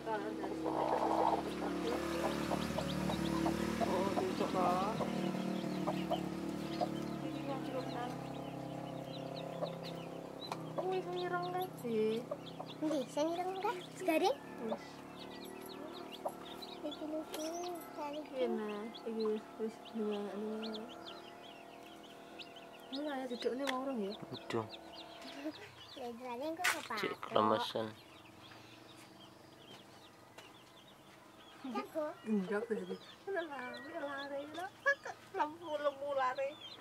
Kalau dari sini oh besok kok ini yang cukup nang wis ngireng kan sih Nggih, sing ireng ta? Segaring? wis Iki niku, kali kene iki wis dingin mulai duduk ini mau orang ya Udah, Ledrane kok cek kepatok. kelemesan. Jago. enggak tadi lari lari lampu lembu lari